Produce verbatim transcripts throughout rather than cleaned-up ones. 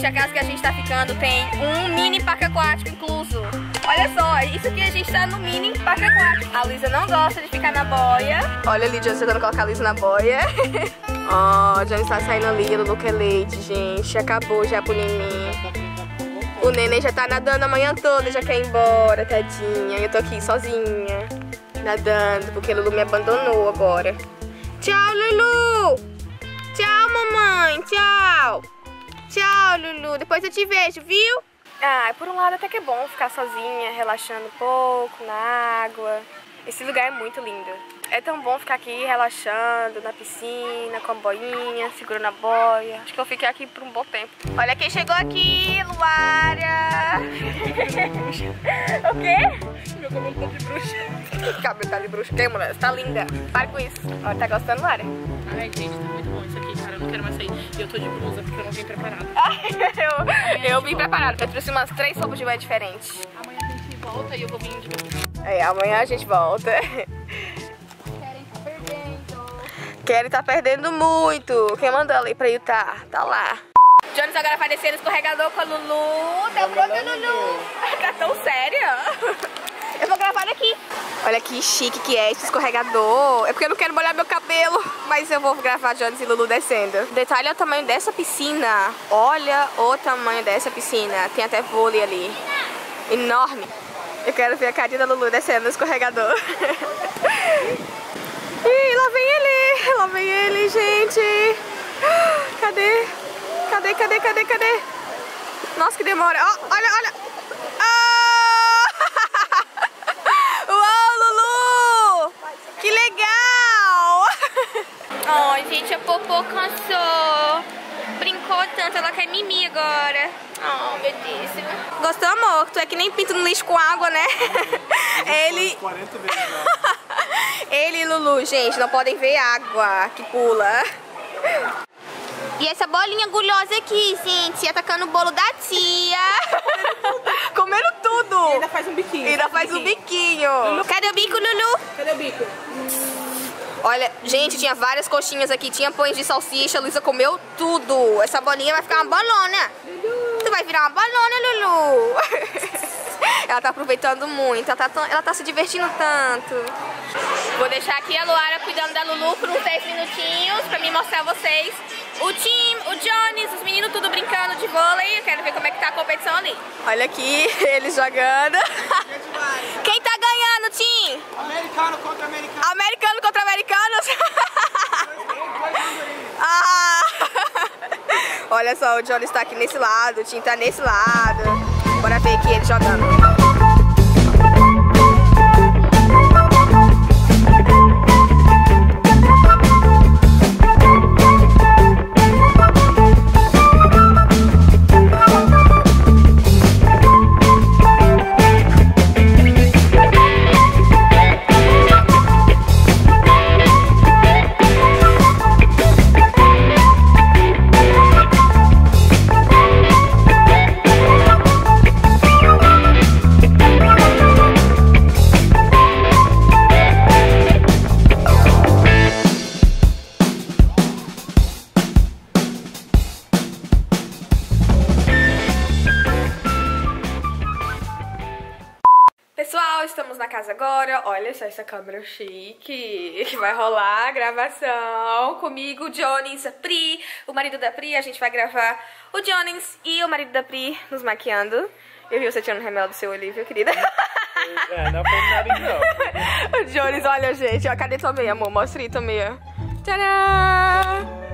Gente, a casa que a gente tá ficando tem um mini parque aquático incluso. Olha só, isso aqui a gente tá no mini parque aquático. A Luísa não gosta de ficar na boia. Olha ali, Johnny tentando colocar a Luísa na boia. Ó, oh, Johnny tá saindo ali, Lulu quer leite, gente. Acabou já pro neném. O neném já tá nadando a manhã toda, já quer ir embora, tadinha. Eu tô aqui sozinha, nadando, porque Lulu me abandonou agora. Tchau, Lulu! Tchau, mamãe! Tchau! Tchau, Lulu! Depois eu te vejo, viu? Ah, por um lado até que é bom ficar sozinha, relaxando um pouco na água. Esse lugar é muito lindo. É tão bom ficar aqui relaxando na piscina, com a boinha, segurando a boia. Acho que eu fiquei aqui por um bom tempo. Olha quem chegou aqui, Luara! O quê? Meu cabelo tá de bruxa. Cabelo tá de bruxa. Que, mulher? Você tá linda. Para com isso. Olha, tá gostando, Luara? Ai, gente, tá muito bom isso aqui, cara. Eu não quero mais sair. E eu tô de blusa porque eu não vim preparada. eu eu vim preparada. Eu trouxe umas três roupas de banho diferentes. Amanhã a gente volta e eu vou vir de bermuda. É, amanhã a gente volta. Kelly tá perdendo muito. Quem mandou ela ir pra Utah? Tá lá. Jones agora vai descer no escorregador com a Lulu. Deu pronto, Lulu. Tá tão séria. Eu vou gravar daqui. Olha que chique que é esse escorregador. É porque eu não quero molhar meu cabelo. Mas eu vou gravar Jones e Lulu descendo. O detalhe é o tamanho dessa piscina. Olha o tamanho dessa piscina. Tem até vôlei ali. Enorme. Eu quero ver a carinha da Lulu descendo no escorregador. Ih, lá vem ele, lá vem ele, gente. Cadê? Cadê, cadê, cadê, cadê? Nossa, que demora. Oh, olha, olha. Oh! Uau, Lulu! Que legal! Ai, gente, a Popô cansou. Brincou tanto, ela quer mimir agora. Oh, meu Deus. Gostou, amor? Tu é que nem pinto no lixo com água, né? Ele... quarenta vezes já. Ele e Lulu, gente, não podem ver água que pula. E essa bolinha gulosa aqui, gente, atacando o bolo da tia. Comendo tudo. E ainda faz um biquinho. E ainda faz um biquinho. Lulu. Cadê o bico, Lulu? Cadê o bico? Olha, gente, tinha várias coxinhas aqui, tinha pães de salsicha, a Luísa comeu tudo. Essa bolinha vai ficar uma bolona. Lulu. Tu vai virar uma bolona, Lulu. Ela tá aproveitando muito, ela tá, tão, ela tá se divertindo tanto. Vou deixar aqui a Luara cuidando da Lulu por uns dez minutinhos pra me mostrar a vocês o Tim, o Jones, os meninos tudo brincando de vôlei. Eu quero ver como é que tá a competição ali. Olha aqui, eles jogando. Quem tá ganhando, Tim? Americano contra americano. Americano contra americanos? Ah! Olha só, o Jones tá aqui nesse lado, o Tim tá nesse lado. Bora ver aqui ele jogando. Pessoal, estamos na casa agora. Olha só essa câmera chique que vai rolar a gravação comigo, Jones, a Pri, o marido da Pri. A gente vai gravar o Jones e o marido da Pri nos maquiando. Eu vi você tirando remela do seu olho, viu, querida? É, não foi nada não. O Jones, olha, gente, ó, cadê tua meia, amor? Mostra aí tua meia. Tcharam!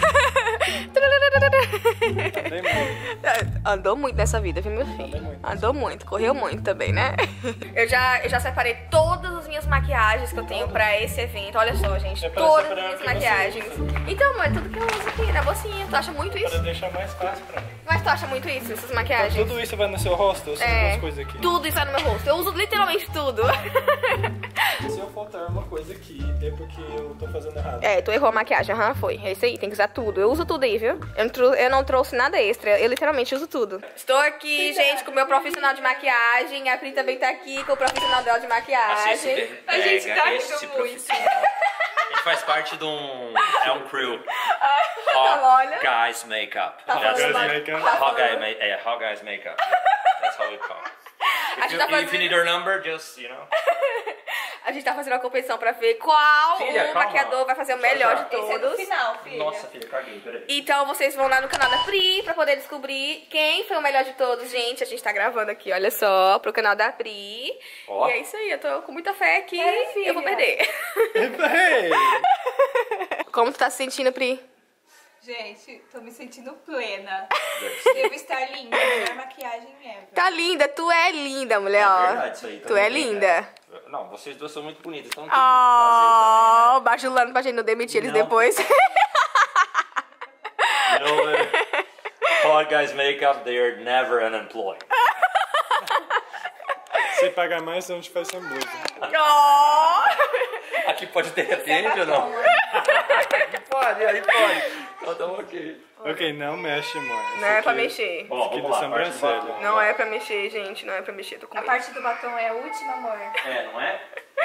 Andei muito. Andou muito nessa vida, viu, meu filho? Muito. Andou muito, correu muito também, né? Eu já, eu já separei todas as minhas maquiagens que eu tenho pra esse evento. Olha só, gente, É pra todas as separar minhas o que você maquiagens. Então, é tudo que eu uso aqui na bolsinha. Tu acha muito Para isso? deixar mais fácil pra mim. Mas tu acha muito isso, essas maquiagens? Tudo isso vai no seu rosto? Ou são É, duas coisas aqui? tudo isso vai no meu rosto. Eu uso literalmente tudo. Se eu faltar uma coisa aqui, é porque eu tô fazendo errado. É, tu errou a maquiagem, aham, foi. É isso aí, tem que usar tudo. Eu uso tudo aí, viu? Eu não, trou eu não trouxe nada extra, eu literalmente uso tudo. Estou aqui, gente, com o meu profissional de maquiagem. A Pri também tá aqui com o profissional dela de maquiagem. A gente tá esse rindo muito. profissional. A gente faz parte de um... é um crew. Hot Olha. guys makeup. Hot That's guys the name. makeup? Hot guy ma yeah, hot guys makeup. That's how we call it. A If gente you, tá if you fazendo... need our number, just, you know. A gente tá fazendo uma competição pra ver qual Filha, o calma. maquiador vai fazer o Já, melhor já. de Esse é do todos. final, filha. Nossa, filha, caguei, peraí. Então vocês vão lá no canal da Pri pra poder descobrir quem foi o melhor de todos, gente. A gente tá gravando aqui, olha só, pro canal da Pri. Ó. E é isso aí, eu tô com muita fé que É, filha. eu vou perder. Hey! Como tu tá se sentindo, Pri? Gente, tô me sentindo plena. Devo estar linda, melhor maquiagem ever. Tá linda, tu é linda, mulher, É ó. verdade isso aí. Tu também é tem, linda. né? Não, vocês duas são muito bonitas, então não tem o que fazer Oh, bajulando pra gente não demitir eles Não. depois. também, né? You know, uh, hot guys makeup, they are never unemployed. Se pagar mais, a gente faz sem blusa. Oh. Aqui pode ter repente ou não? Aqui pode, aí pode. Então tamo ok. Ok, não mexe, amor. Esse Não é pra aqui- mexer. Bom, Aqui vamos do lá, parte do sobrancelha. batom. Não é pra mexer, gente. Não é pra mexer. Tô com A medo. parte do batom é a última, amor. É, não é?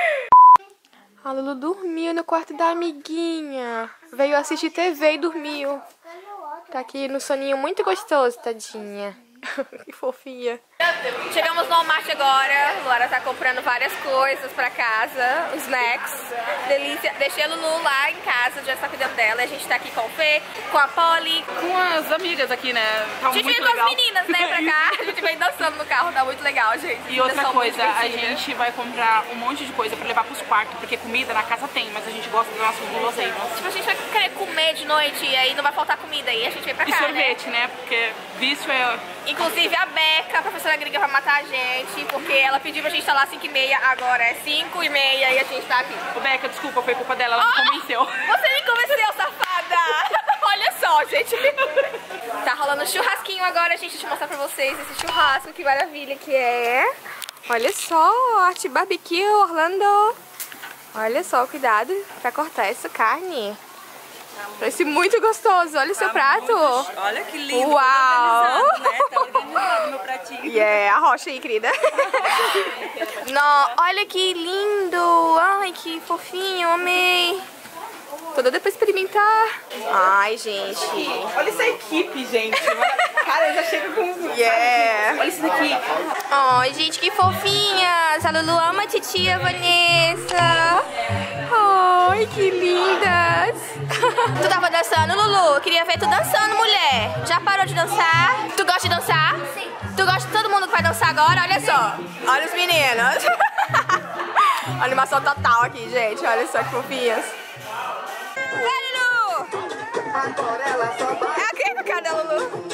A Lulu dormiu no quarto da amiguinha. Veio assistir T V e dormiu. Tá aqui no soninho muito gostoso, tadinha. Que fofinha. Chegamos no Walmart agora. Luara tá comprando várias coisas pra casa. Os snacks. Delícia. Deixei a Lulu lá em casa, já está cuidando dela. E a gente tá aqui com o Fê, com a Polly. Com as amigas aqui, né? Tá A gente muito veio com legal. as meninas, né, pra cá. A gente veio dançando no carro, tá muito legal, gente. E outra Elas são muito coisa, a divertidas. gente vai comprar um monte de coisa pra levar pros quartos, porque comida na casa tem, mas a gente gosta dos nossos guloseimas. Tipo, a gente vai querer comer de noite e aí não vai faltar comida. E a gente vem pra E cá, né? sorvete, né? Porque vício é... Inclusive a Beca, a professora gringa, vai matar a gente, porque ela pediu pra gente estar lá às cinco e meia, agora é cinco e meia e a gente tá aqui. Ô, Beca, desculpa, foi culpa dela, ela me convenceu. Você me convenceu, safada! Olha só, gente. Tá rolando churrasquinho agora, gente. Deixa eu mostrar pra vocês esse churrasco, que maravilha que é. Olha só, arte barbecue, Orlando. Olha só, cuidado pra cortar essa carne. Parece muito gostoso. Olha o seu prato. Olha que lindo. Uau! Tá organizado, né? Tá organizado meu pratinho. E é a rocha aí, querida. Não, olha que lindo. Ai, que fofinho, amei. Tô doida pra experimentar. Ai, gente. Olha essa equipe, gente. Cara, eu já chego com... Yeah. Olha isso daqui. Ai, gente, que fofinhas. A Lulu ama a titia Vanessa. Ai, que lindas. Tu tava dançando, Lulu? Eu queria ver tu dançando, mulher. Já parou de dançar? Tu gosta de dançar? Sim. Tu gosta de todo mundo que vai dançar agora? Olha só. Olha os meninos. Animação total aqui, gente. Olha só que fofinhas. Vai, Lulu. É aqui com a cara da Lulu.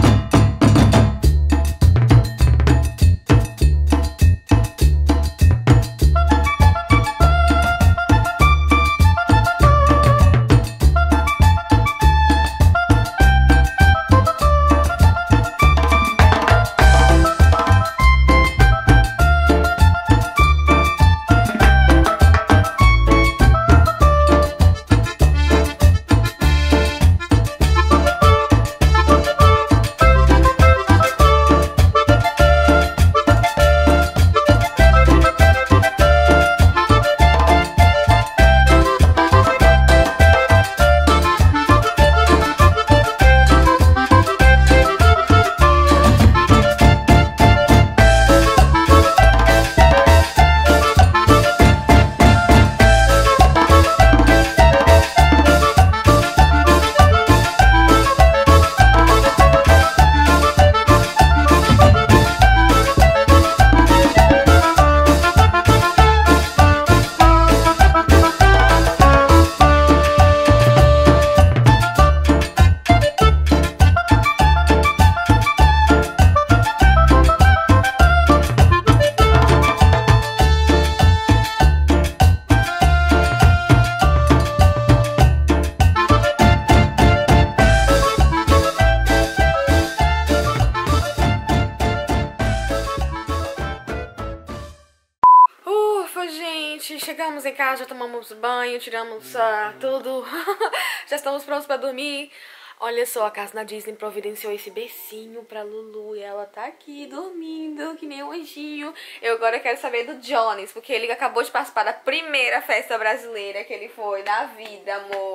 Chegamos em casa, já tomamos banho, tiramos uh, tudo. Já estamos prontos pra dormir. Olha só, a casa na Disney providenciou esse becinho pra Lulu e ela tá aqui dormindo, que nem um anjinho. Eu agora quero saber do Jones, porque ele acabou de participar da primeira festa brasileira que ele foi na vida, amor.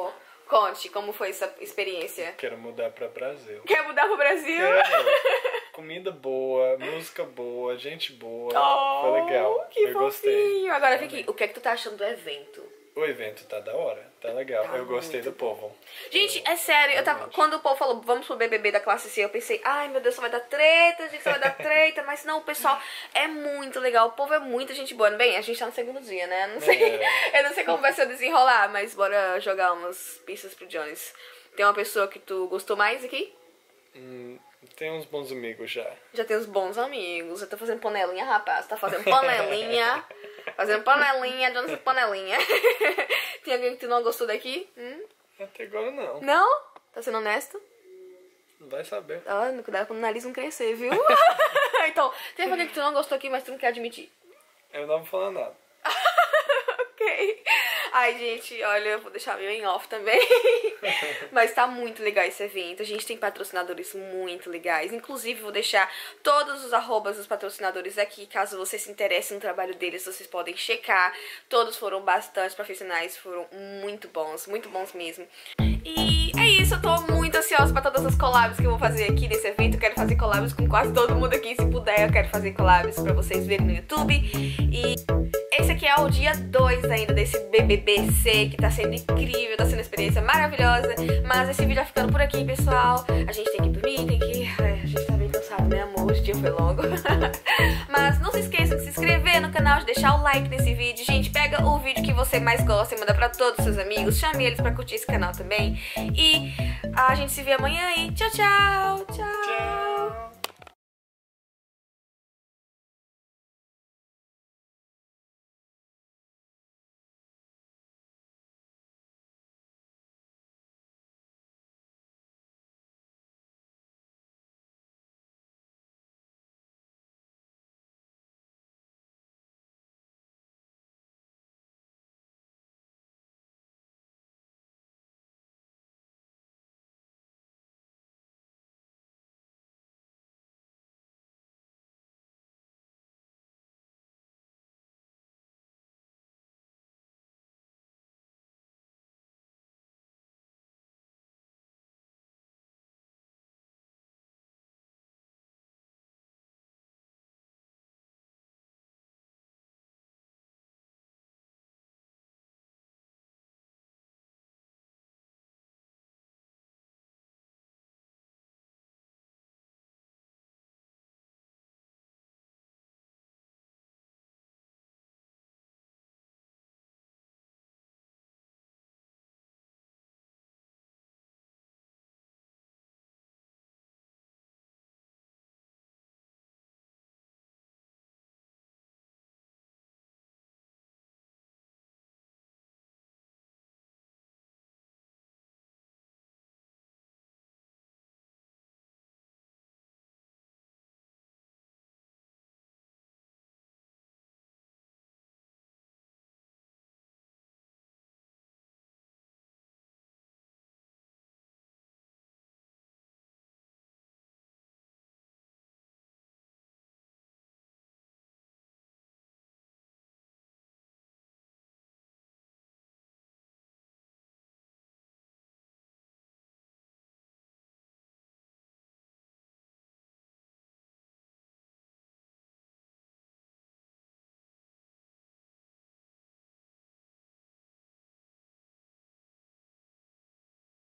Conte, como foi essa experiência? Quero mudar pra Brasil. Quer mudar pro Brasil? Quero. Comida boa, música boa, gente boa. Oh, foi legal. Que eu fofinho. gostei. Agora vem aqui, o que é que tu tá achando do evento? O evento tá da hora, tá legal. Tá eu gostei do povo. Gente, é sério, eu tava, quando o povo falou, vamos pro B B B da classe C, eu pensei, ai meu Deus, só vai dar treta, gente, só vai dar treta, mas não, o pessoal é muito legal, o povo é muita gente boa. Bem, a gente tá no segundo dia, né? Não sei, É. eu não sei como vai ser o desenrolar, mas bora jogar umas pistas pro Jones. Tem uma pessoa que tu gostou mais aqui? Hum, tem uns bons amigos já. Já tem os bons amigos, eu tô fazendo panelinha, rapaz, tá fazendo panelinha, fazendo panelinha, Jones panelinha. Tem alguém que tu não gostou daqui? Hum? Até agora não. Não? Tá sendo honesto? Não vai saber. Ah, cuidado pra o nariz não crescer, viu? Então, teve alguém que tu não gostou aqui, mas tu não quer admitir. Eu não vou falar nada. Ok. Ai, gente, olha, eu vou deixar meu em off também. Mas tá muito legal esse evento. A gente tem patrocinadores muito legais. Inclusive, vou deixar todos os arrobas dos patrocinadores aqui. Caso você se interesse no trabalho deles, vocês podem checar. Todos foram bastante profissionais, foram muito bons, muito bons mesmo. E é isso, eu tô muito ansiosa pra todas as collabs que eu vou fazer aqui nesse evento. Eu quero fazer collabs com quase todo mundo aqui, se puder. Eu quero fazer collabs pra vocês verem no YouTube. E esse aqui é o dia dois ainda desse B B B C, que tá sendo incrível, tá sendo uma experiência maravilhosa. Mas esse vídeo vai ficando por aqui, pessoal. A gente tem que dormir, tem que... Ai, a gente tá bem cansado, né, amor? Hoje o dia foi longo. Mas não se esqueçam de se inscrever no canal, de deixar o like nesse vídeo. Gente, pega o vídeo que você mais gosta e manda pra todos os seus amigos. Chame eles pra curtir esse canal também. E a gente se vê amanhã e tchau, tchau, tchau. Tchau.